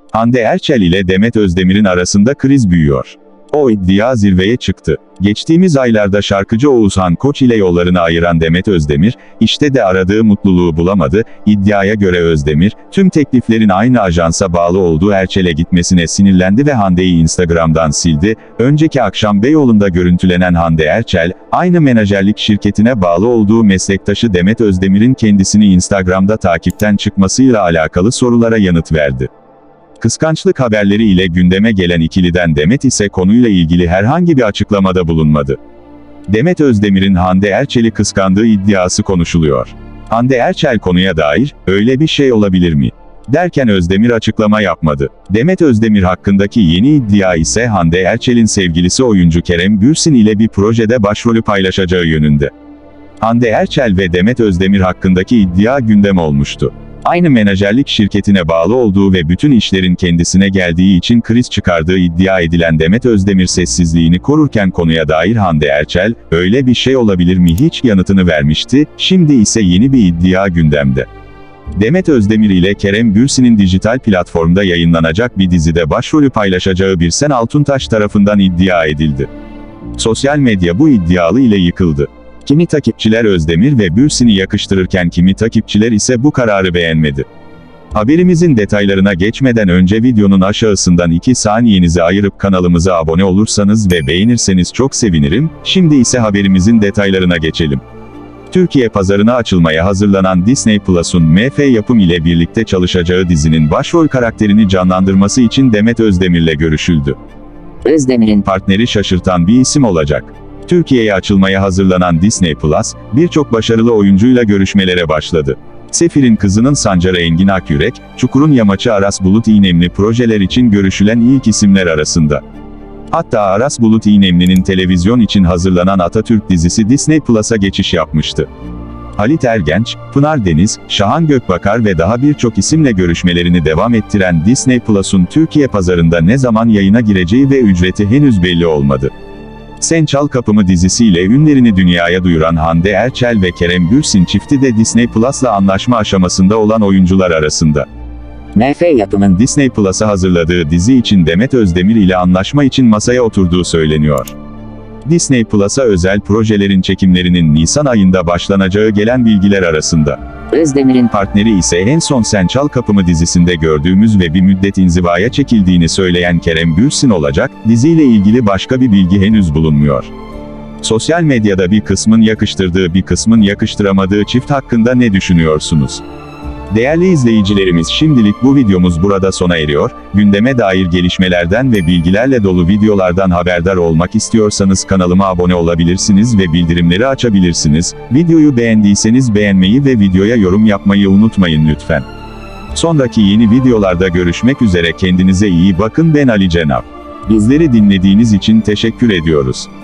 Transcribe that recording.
Hande Erçel ile Demet Özdemir'in arasında kriz büyüyor. O iddia zirveye çıktı. Geçtiğimiz aylarda şarkıcı Oğuzhan Koç ile yollarını ayıran Demet Özdemir, işte de aradığı mutluluğu bulamadı. İddiaya göre Özdemir, tüm tekliflerin aynı ajansa bağlı olduğu Erçel'e gitmesine sinirlendi ve Hande'yi Instagram'dan sildi. Önceki akşam Beyoğlu'nda görüntülenen Hande Erçel, aynı menajerlik şirketine bağlı olduğu meslektaşı Demet Özdemir'in kendisini Instagram'da takipten çıkmasıyla alakalı sorulara yanıt verdi. Kıskançlık haberleri ile gündeme gelen ikiliden Demet ise konuyla ilgili herhangi bir açıklamada bulunmadı. Demet Özdemir'in Hande Erçel'i kıskandığı iddiası konuşuluyor. Hande Erçel konuya dair, "Öyle bir şey olabilir mi?" derken Özdemir açıklama yapmadı. Demet Özdemir hakkındaki yeni iddia ise Hande Erçel'in sevgilisi oyuncu Kerem Bürsin ile bir projede başrolü paylaşacağı yönünde. Hande Erçel ve Demet Özdemir hakkındaki iddia gündem olmuştu. Aynı menajerlik şirketine bağlı olduğu ve bütün işlerin kendisine geldiği için kriz çıkardığı iddia edilen Demet Özdemir sessizliğini korurken konuya dair Hande Erçel, "Öyle bir şey olabilir mi hiç?" yanıtını vermişti, şimdi ise yeni bir iddia gündemde. Demet Özdemir ile Kerem Bürsin'in dijital platformda yayınlanacak bir dizide başrolü paylaşacağı Birsen Altuntaş tarafından iddia edildi. Sosyal medya bu iddialı ile yıkıldı. Kimi takipçiler Özdemir ve Bürsin'i yakıştırırken kimi takipçiler ise bu kararı beğenmedi. Haberimizin detaylarına geçmeden önce videonun aşağısından 2 saniyenizi ayırıp kanalımıza abone olursanız ve beğenirseniz çok sevinirim. Şimdi ise haberimizin detaylarına geçelim. Türkiye pazarına açılmaya hazırlanan Disney Plus'un MF Yapım ile birlikte çalışacağı dizinin başrol karakterini canlandırması için Demet Özdemir'le görüşüldü. Özdemir'in partneri şaşırtan bir isim olacak. Türkiye'ye açılmaya hazırlanan Disney Plus, birçok başarılı oyuncuyla görüşmelere başladı. Sefir'in Kızı'nın Sancarı Engin Akyürek, Çukur'un Yamaçı Aras Bulut İynemli projeler için görüşülen ilk isimler arasında. Hatta Aras Bulut İynemli'nin televizyon için hazırlanan Atatürk dizisi Disney Plus'a geçiş yapmıştı. Halit Ergenç, Pınar Deniz, Şahan Gökbakar ve daha birçok isimle görüşmelerini devam ettiren Disney Plus'un Türkiye pazarında ne zaman yayına gireceği ve ücreti henüz belli olmadı. Sen Çal Kapımı dizisiyle ünlerini dünyaya duyuran Hande Erçel ve Kerem Bürsin çifti de Disney Plus'la anlaşma aşamasında olan oyuncular arasında. MF Yapım'ın Disney Plus'a hazırladığı dizi için Demet Özdemir ile anlaşma için masaya oturduğu söyleniyor. Disney Plus'a özel projelerin çekimlerinin Nisan ayında başlanacağı gelen bilgiler arasında. Özdemir'in partneri ise en son Sen Çal Kapımı dizisinde gördüğümüz ve bir müddet inzivaya çekildiğini söyleyen Kerem Bürsin olacak, diziyle ilgili başka bir bilgi henüz bulunmuyor. Sosyal medyada bir kısmın yakıştırdığı bir kısmın yakıştıramadığı çift hakkında ne düşünüyorsunuz? Değerli izleyicilerimiz, şimdilik bu videomuz burada sona eriyor. Gündeme dair gelişmelerden ve bilgilerle dolu videolardan haberdar olmak istiyorsanız kanalıma abone olabilirsiniz ve bildirimleri açabilirsiniz. Videoyu beğendiyseniz beğenmeyi ve videoya yorum yapmayı unutmayın lütfen. Sonraki yeni videolarda görüşmek üzere, kendinize iyi bakın. Ben Ali Cenap. Bizleri dinlediğiniz için teşekkür ediyoruz.